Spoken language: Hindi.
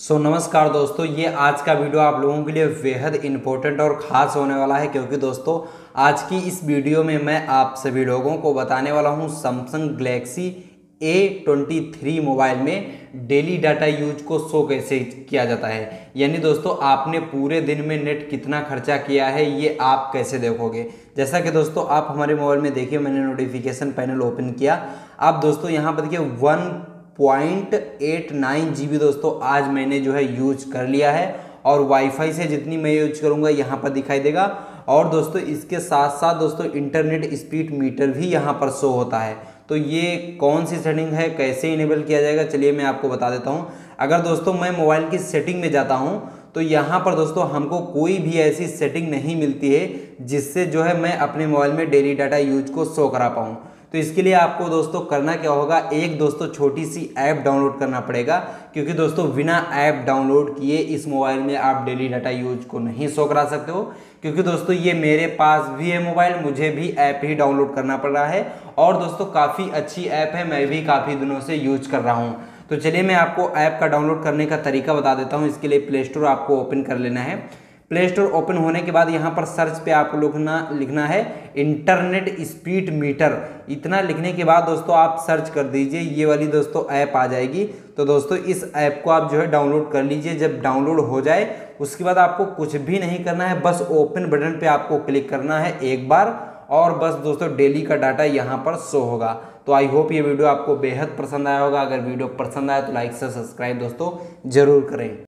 नमस्कार दोस्तों, ये आज का वीडियो आप लोगों के लिए बेहद इम्पोर्टेंट और ख़ास होने वाला है क्योंकि दोस्तों आज की इस वीडियो में मैं आप सभी लोगों को बताने वाला हूँ सैमसंग गैलेक्सी A23 मोबाइल में डेली डाटा यूज को शो कैसे किया जाता है। यानी दोस्तों आपने पूरे दिन में नेट कितना खर्चा किया है ये आप कैसे देखोगे। जैसा कि दोस्तों आप हमारे मोबाइल में देखिए, मैंने नोटिफिकेशन पैनल ओपन किया। आप दोस्तों यहाँ पर देखिए 1.89 GB दोस्तों आज मैंने जो है यूज कर लिया है और वाईफाई से जितनी मैं यूज करूंगा यहाँ पर दिखाई देगा। और दोस्तों इसके साथ साथ दोस्तों इंटरनेट स्पीड मीटर भी यहाँ पर शो होता है। तो ये कौन सी सेटिंग है, कैसे इनेबल किया जाएगा, चलिए मैं आपको बता देता हूँ। अगर दोस्तों मैं मोबाइल की सेटिंग में जाता हूँ तो यहाँ पर दोस्तों हमको कोई भी ऐसी सेटिंग नहीं मिलती है जिससे जो है मैं अपने मोबाइल में डेली डाटा यूज को शो करा पाऊँ। तो इसके लिए आपको दोस्तों करना क्या होगा, एक दोस्तों छोटी सी ऐप डाउनलोड करना पड़ेगा क्योंकि दोस्तों बिना ऐप डाउनलोड किए इस मोबाइल में आप डेली डाटा यूज को नहीं शो करा सकते हो। क्योंकि दोस्तों ये मेरे पास भी है मोबाइल, मुझे भी ऐप ही डाउनलोड करना पड़ रहा है और दोस्तों काफ़ी अच्छी ऐप है, मैं भी काफ़ी दिनों से यूज कर रहा हूँ। तो चलिए मैं आपको ऐप का डाउनलोड करने का तरीका बता देता हूँ। इसके लिए प्ले स्टोर आपको ओपन कर लेना है। प्ले स्टोर ओपन होने के बाद यहाँ पर सर्च पे आपको लिखना है इंटरनेट स्पीड मीटर। इतना लिखने के बाद दोस्तों आप सर्च कर दीजिए, ये वाली दोस्तों ऐप आ जाएगी। तो दोस्तों इस ऐप को आप जो है डाउनलोड कर लीजिए। जब डाउनलोड हो जाए उसके बाद आपको कुछ भी नहीं करना है, बस ओपन बटन पे आपको क्लिक करना है एक बार और बस दोस्तों डेली का डाटा यहाँ पर शो होगा। तो आई होप ये वीडियो आपको बेहद पसंद आया होगा। अगर वीडियो पसंद आया तो लाइक से सब्सक्राइब दोस्तों जरूर करें।